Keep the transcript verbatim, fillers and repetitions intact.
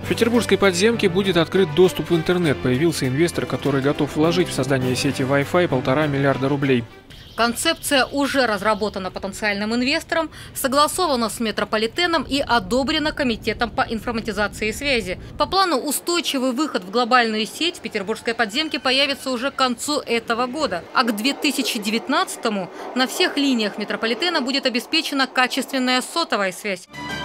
В петербургской подземке будет открыт доступ в интернет. Появился инвестор, который готов вложить в создание сети Wi-Fi полтора миллиарда рублей. Концепция уже разработана потенциальным инвестором, согласована с метрополитеном и одобрена Комитетом по информатизации и связи. По плану устойчивый выход в глобальную сеть в петербургской подземке появится уже к концу этого года. А к две тысячи девятнадцатому на всех линиях метрополитена будет обеспечена качественная сотовая связь.